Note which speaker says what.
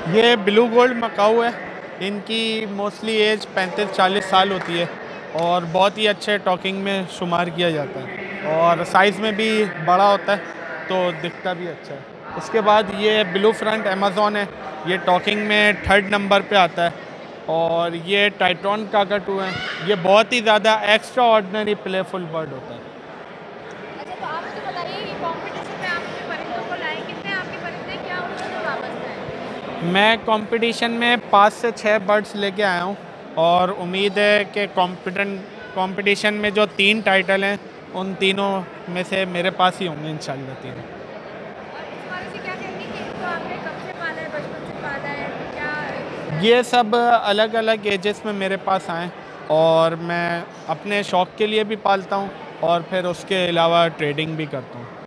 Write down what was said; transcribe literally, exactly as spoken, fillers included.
Speaker 1: ये blue gold Macau है। इनकी मोस्टली एज पैंतीस चालीस साल होती है और बहुत ही अच्छे टॉकिंग में शुमार किया जाता है और साइज़ में भी बड़ा होता है तो दिखता भी अच्छा है। उसके बाद ये ब्लू फ्रंट अमेज़ॉन है। ये टॉकिंग में थर्ड नंबर पे आता है और ये टाइट्रॉन काकाटू है। ये बहुत ही ज़्यादा एक्स्ट्रा ऑर्डिनरी प्लेफुल बर्ड होता है।
Speaker 2: अच्छा, तो आप मुझे बताइए कि कॉम्पिटिशन में आप अपने परिंदों को लाए, कितने आपके परिंदे क्या उन्होंने वापस लाए?
Speaker 1: मैं कंपटीशन में पाँच से छः बर्ड्स लेके आया हूँ और उम्मीद है कि कॉम्पिटन कंपटीशन में जो तीन टाइटल हैं उन तीनों में से मेरे पास ही होंगे इंशाल्लाह तीनों।
Speaker 2: और इस बारे से क्या कहेंगे कि इनको आपने कब से पाला है, बचपन से पाला है, क्या किस तरह
Speaker 1: ये
Speaker 2: से?
Speaker 1: सब अलग अलग एजेस में मेरे पास आए और मैं अपने शौक़ के लिए भी पालता हूँ और फिर उसके अलावा ट्रेडिंग भी करता हूँ।